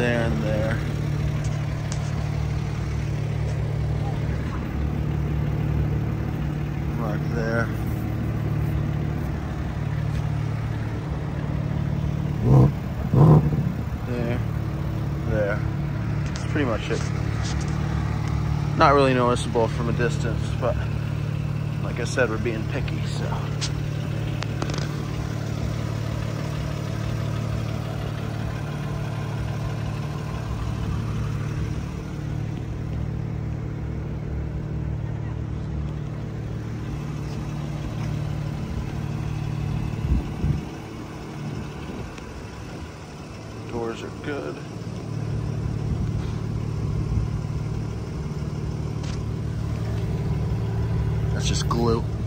there and there. Mark there. There. That's pretty much it. Not really noticeable from a distance, but like I said, we're being picky, so. Doors are good. That's just glue.